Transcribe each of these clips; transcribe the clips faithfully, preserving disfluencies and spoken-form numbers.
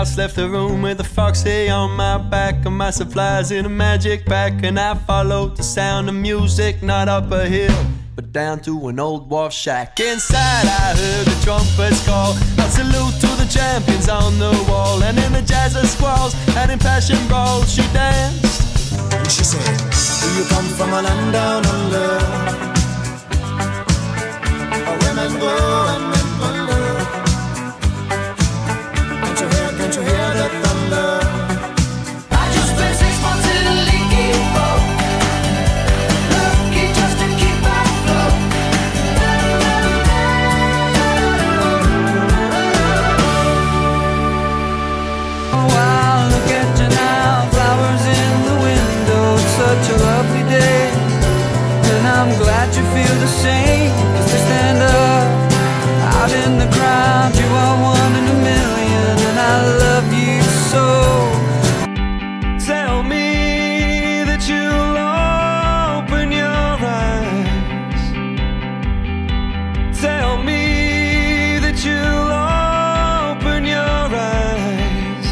house, left the room with a foxy on my back and my supplies in a magic bag. And I followed the sound of music, not up a hill, but down to an old wharf shack. Inside I heard the trumpets call, a salute to the champions on the wall. And in the jazz of squalls and in passion brawls she danced. And she said, do you come from a land down under? Where women go and men wonder. Can't you hear, can't you hear the thunder? I just spent six months in a leaky boat, lucky just to keep afloat. Oh wow, look at you now, flowers in the window, it's such a lovely day. And I'm glad you feel the same, cause to stand up out in the crowd, you are one in a million, and I love you so. Tell me that you'll open your eyes. Tell me that you'll open your eyes.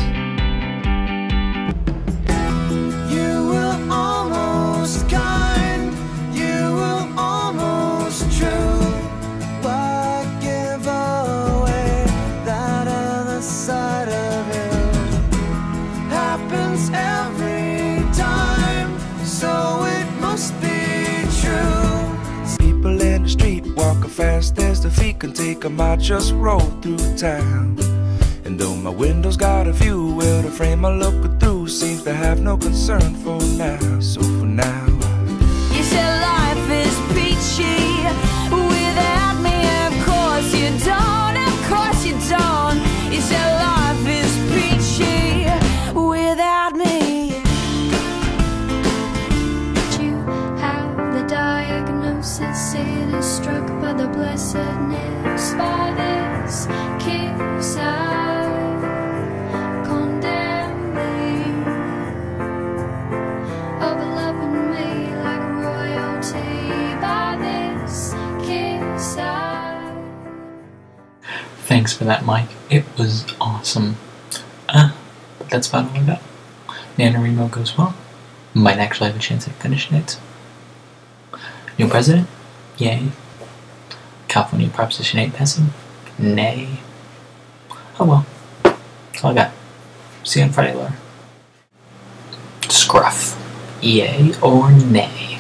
You were almost kind, you were almost true. Why give away that other side of you? Happens every time, so it must be true. People in the street walking fast as the feet can take them. I just roll through town, and though my window's got a view, well, the frame I look through seems to have no concern for now. So for now, You said life is peachy without me, of course you don't, of course you don't. You said life is peachy without me. Did you have the diagnosis? It is struck by the blessedness, by this kiss I condemn thee, of loving me like royalty. By this kiss I. Thanks for that, Mike. It was awesome. Uh, but that's about all I got. NaNoWriMo goes well. Might actually have a chance at finishing it. New president? Yay. California Proposition eight passing? Nay. Oh well. That's all I got. See you on Friday, Laura. Scruff. Yay or nay?